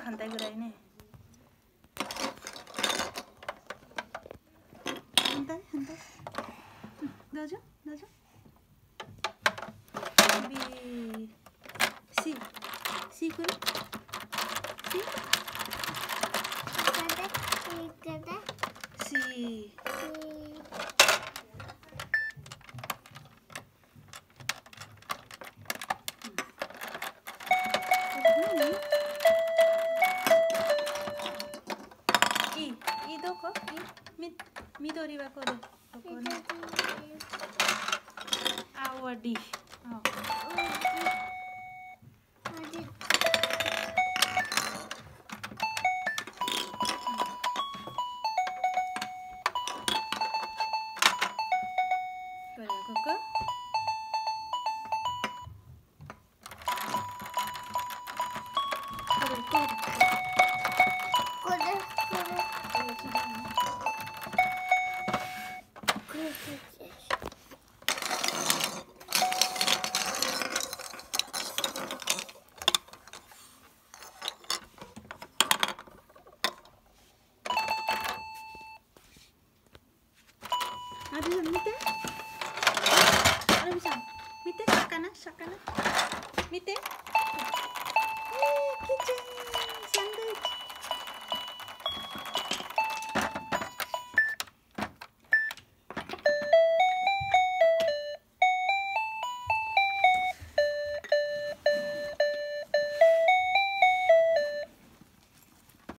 反対ぐらいね。反対。どうぞ。B C C 来る？ C C。どこ？緑はこれ。ここね。青 D。これはここ。アルビさん見て。アルビさん見て。魚見て。キッチン。